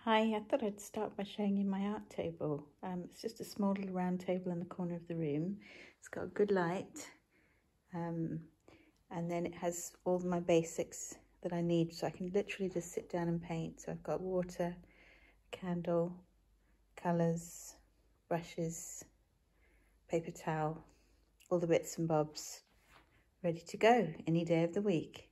Hi, I thought I'd start by showing you my art table. It's just a small little round table in the corner of the room. It's got a good light, and then it has all my basics that I need, so I can literally just sit down and paint. So I've got water, candle, colours, brushes, paper towel, all the bits and bobs, ready to go any day of the week.